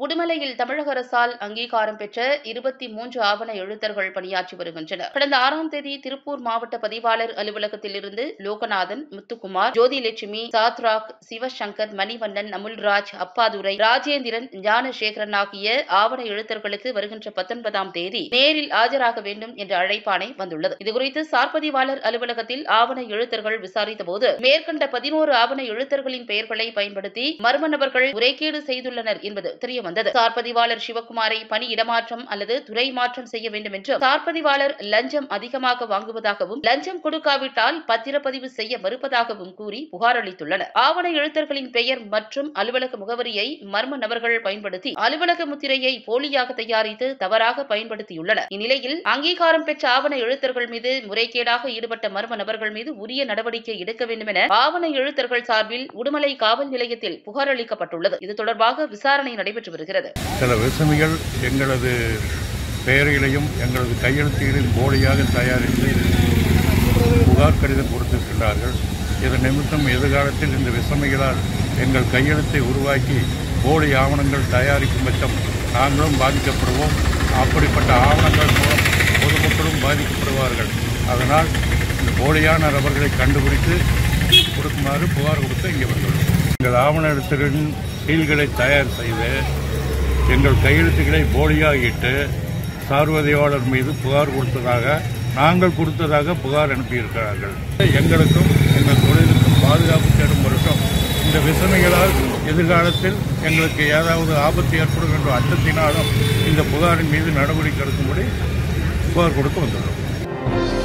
உடுமலையில் தமிழக அரசால் அங்கீகாரம் பெற்ற 23 ஆவண எழுத்தர்கள் பணியாற்றி வருகின்றனர். கடந்த 6ஆம் தேதி திருப்பூர் மாவட்ட பதிவாளர் அலுவலகத்தில் இருந்து லோகநாதன், முத்துக்குமார், ஜோதிலட்சுமி, சாத்ராக், சிவசங்கர், மணிவண்ணன், அமுல்ராஜ், அப்பாதுரை, ராஜேந்திரன், ஞானசேகரன் ஆகிய ஆவண எழுத்தர்களுக்கு வருகின்ற 19ஆம் தேதி நேரில் ஆஜராக வேண்டும் என்ற அழைப்பாணை வந்துள்ளது. இதுகுறித்து சார்பதிவாளர் அலுவலகத்தில் ஆவண எழுத்தர்கள் விசாரித்தபோது மேற்கண்ட 11 ஆவண எழுத்தர்களின் பெயர்களை பயன்படுத்தி மர்ம நபர்கள் முறைகேடு செய்துள்ளனர் என்பது தெரியவந்தது. சார்பதிவாளர் சிவக்குமாரை பணி இடமாற்றம் அல்லது துறை மாற்றம் செய்ய வேண்டும் என்றும், சார்பதிவாளர் லஞ்சம் அதிகமாக வாங்குவதாகவும், லஞ்சம் கொடுக்காவிட்டால் பத்திரப்பதிவு செய்ய மறுப்பதாகவும் கூறி புகார் அளித்துள்ளனர். ஆவண எழுத்தர்களின் பெயர் மற்றும் அலுவலக முகவரியை மர்ம நபர்கள் பயன்படுத்தி அலுவலக முத்திரையை போலியாக தயாரித்து தவறாக பயன்படுத்தியுள்ளனர். இந்நிலையில் அங்கீகாரம் பெற்ற ஆவண எழுத்தர்கள் மீது முறைகேடாக ஈடுபட்ட மர்ம நபர்கள் மீது உரிய நடவடிக்கை எடுக்க வேண்டும் என ஆவண எழுத்தர்கள் சார்பில் உடுமலை காவல் நிலையத்தில் புகார் அளிக்கப்பட்டுள்ளது. இது தொடர்பாக விசாரணை நடைபெற்று வருகிறது. சில விசமிகள் எங்களது பெயர்களையும் எங்களது கையெழுத்துகளையும் போலியாக தயாரித்து புகார் கடிதம் கொடுத்திருக்கிறார்கள். இதன் நிமித்தம் எதிர்காலத்தில் இந்த விசமிகளால் எங்கள் கையெழுத்தை உருவாக்கி போலி ஆவணங்கள் தயாரிக்கும் பட்சம் நாங்களும் பாதிக்கப்படுவோம். அப்படிப்பட்ட ஆவணங்கள் மூலம் பொதுமக்களும் பாதிக்கப்படுவார்கள். அதனால் இந்த போலியான நபர்களை கண்டுபிடித்து கொடுக்குமாறு புகார் கொடுத்து இங்கே வந்துள்ளோம். எங்கள் ஆவண எழுத்துகளின் சீல்களை தயார் செய்து எங்கள் கையெழுத்துக்களை போலியாக இட்டு சார்பதிவாளர் மீது புகார் கொடுத்ததாக நாங்கள் கொடுத்ததாக புகார் அனுப்பியிருக்கிறார்கள். எங்களுக்கும் எங்கள் தொழிலுக்கும் பாதுகாப்பு தேடும் பொருட்டும் இந்த விசமிகளால் எதிர்காலத்தில் எங்களுக்கு ஏதாவது ஆபத்து ஏற்படும் என்ற அச்சத்தினாலும் இந்த புகாரின் மீது நடவடிக்கை எடுக்கும்படி புகார் கொடுத்து வந்துள்ளோம்.